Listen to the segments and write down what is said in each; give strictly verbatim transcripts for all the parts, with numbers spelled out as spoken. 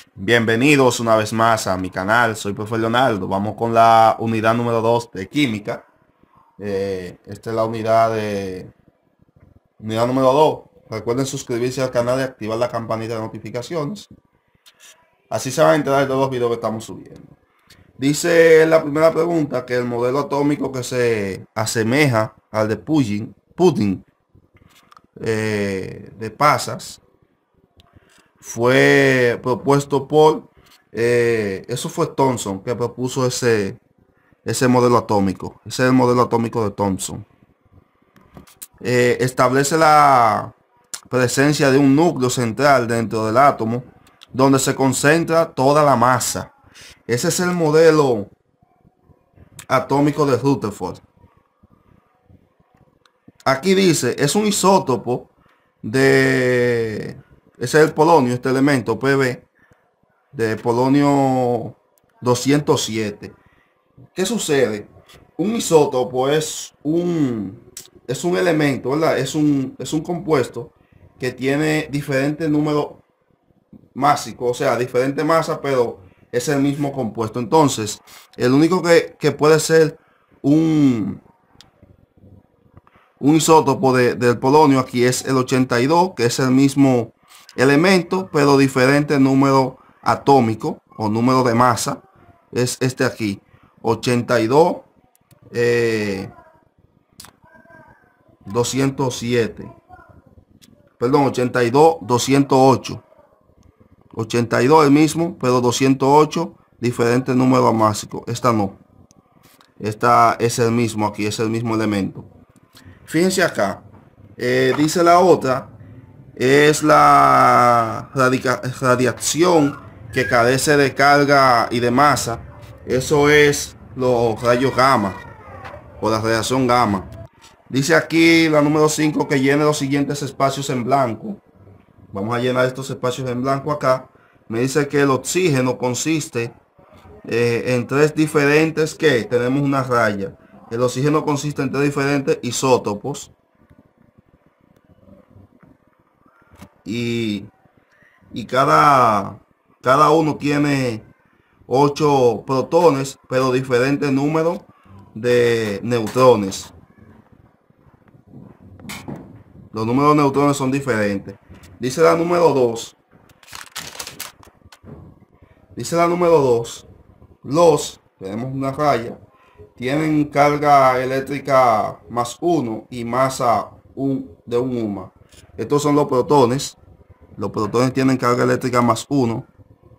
Bienvenidos una vez más a mi canal, soy Profe Leonardo. Vamos con la unidad número dos de química. Eh, esta es la unidad de unidad número dos. Recuerden suscribirse al canal y activar la campanita de notificaciones. Así se van a enterar de todos los videos que estamos subiendo. Dice la primera pregunta que el modelo atómico que se asemeja al de Putin, Putin eh, de Pasas fue propuesto por, eh, eso fue Thomson que propuso ese, ese modelo atómico. Ese es el modelo atómico de Thomson. Eh, establece la presencia de un núcleo central dentro del átomo donde se concentra toda la masa. Ese es el modelo atómico de Rutherford. Aquí dice, es un isótopo de... Ese es el polonio, este elemento P B, de polonio doscientos siete. ¿Qué sucede? Un isótopo es un, es un elemento, ¿verdad? Es un, es un compuesto que tiene diferentes números másicos, o sea, diferente masa, pero es el mismo compuesto. Entonces, el único que, que puede ser un, un isótopo de, del polonio aquí es el ochenta y dos, que es el mismo elemento, pero diferente número atómico o número de masa. Es este aquí, ochenta y dos, eh, doscientos siete, perdón, ochenta y dos, doscientos ocho. ochenta y dos el mismo, pero doscientos ocho, diferente número másico. Esta no. Esta es el mismo aquí, es el mismo elemento. Fíjense acá. Eh, dice la otra. Es la radiación que carece de carga y de masa. Eso es los rayos gamma o la radiación gamma. Dice aquí la número cinco que llene los siguientes espacios en blanco. Vamos a llenar estos espacios en blanco acá. Me dice que el oxígeno consiste eh, en tres diferentes, que tenemos una raya. El oxígeno consiste en tres diferentes isótopos. Y, y cada, cada uno tiene ocho protones, pero diferente número de neutrones. Los números de neutrones son diferentes. Dice la número dos. Dice la número dos. Los, tenemos una raya, tienen carga eléctrica más uno y masa un, de un UMA. Estos son los protones. Los protones tienen carga eléctrica más uno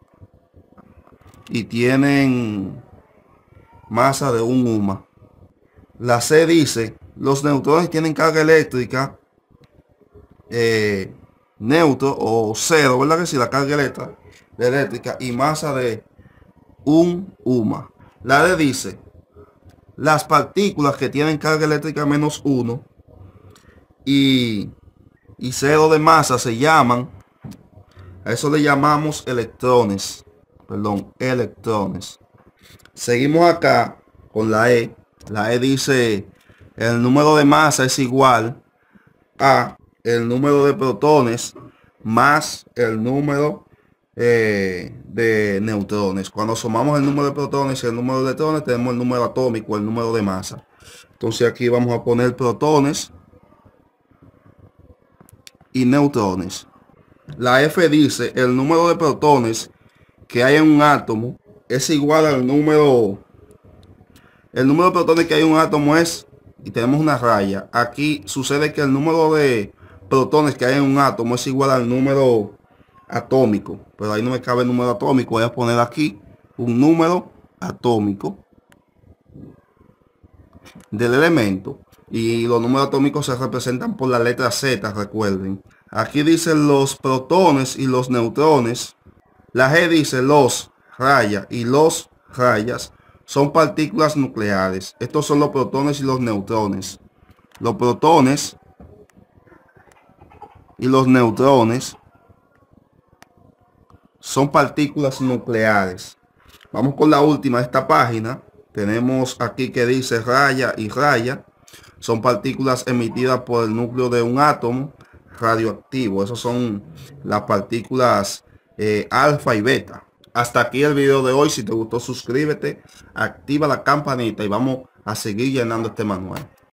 y tienen masa de un UMA. La C dice, los neutrones tienen carga eléctrica eh, neutro o cero, ¿verdad que sí? La carga eléctrica, eléctrica y masa de un UMA. La D dice, las partículas que tienen carga eléctrica menos uno y, y cero de masa se llaman, a eso le llamamos electrones. Perdón, electrones. Seguimos acá con la E. La E dice, el número de masa es igual a el número de protones más el número eh, de neutrones. Cuando sumamos el número de protones y el número de electrones, tenemos el número atómico, el número de masa. Entonces aquí vamos a poner protones y neutrones. La F dice, el número de protones que hay en un átomo es igual al número, el número de protones que hay en un átomo es, y tenemos una raya. Aquí sucede que el número de protones que hay en un átomo es igual al número atómico, pero ahí no me cabe el número atómico. Voy a poner aquí un número atómico del elemento, y los números atómicos se representan por la letra Z, recuerden. Aquí dicen los protones y los neutrones. La G dice los rayas y los rayas son partículas nucleares. Estos son los protones y los neutrones. Los protones y los neutrones son partículas nucleares. Vamos con la última de esta página. Tenemos aquí que dice raya y raya. Son partículas emitidas por el núcleo de un átomo radioactivo. Esas son las partículas eh, alfa y beta. Hasta aquí el video de hoy. Si te gustó, suscríbete, activa la campanita y vamos a seguir llenando este manual.